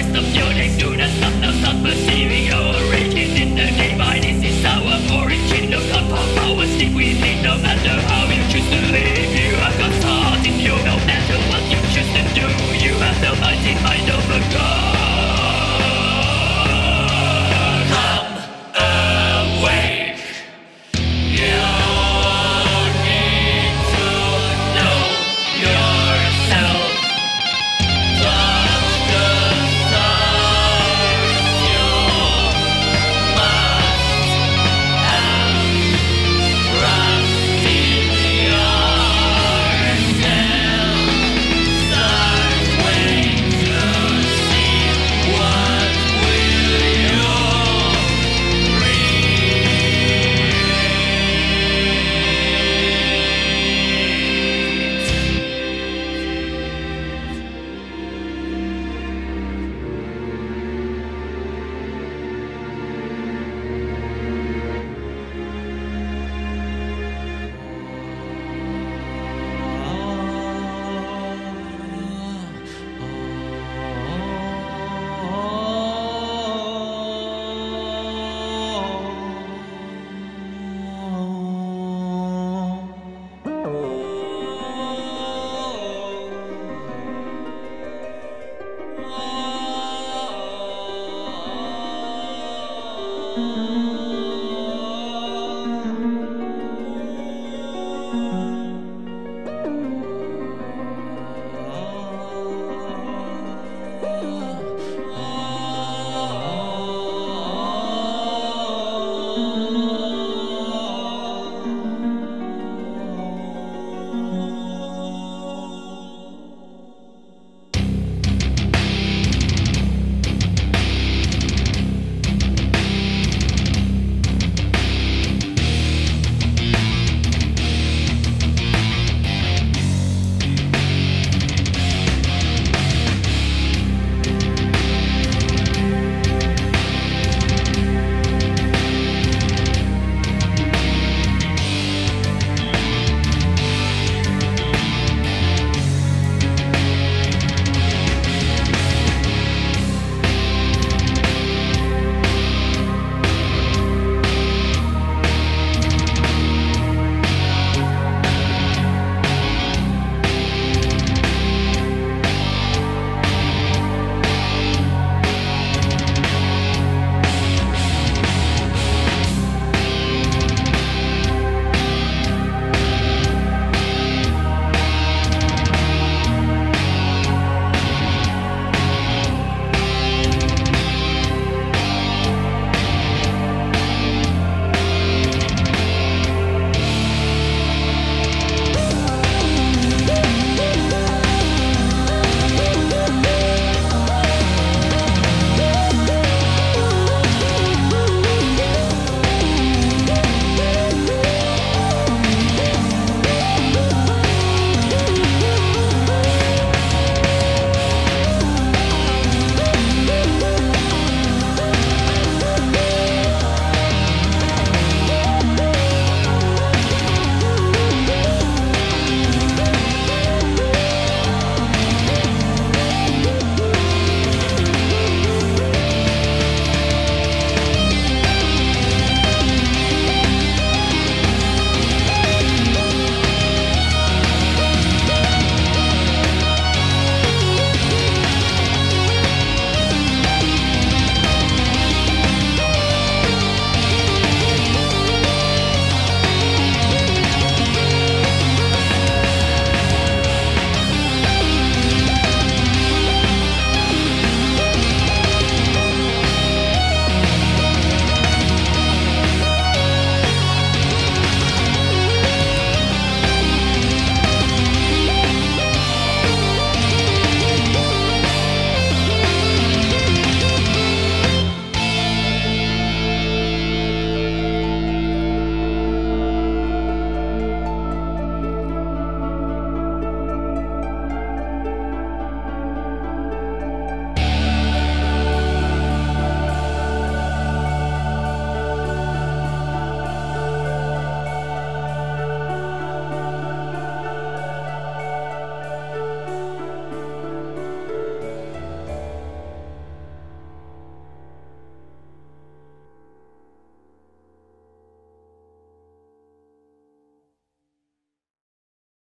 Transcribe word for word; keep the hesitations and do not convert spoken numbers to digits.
stop yawning, do not stop, now stop perceiving your origin in the divine. This is our origin, no compound power stick we need. No matter how you choose to live, you have got heart in you. No matter what you choose to do, you have the mighty mind of a god. Come awake, you need to know yourself. Touch the stars, you must have trust in yourself. Start waiting to see what will you Oh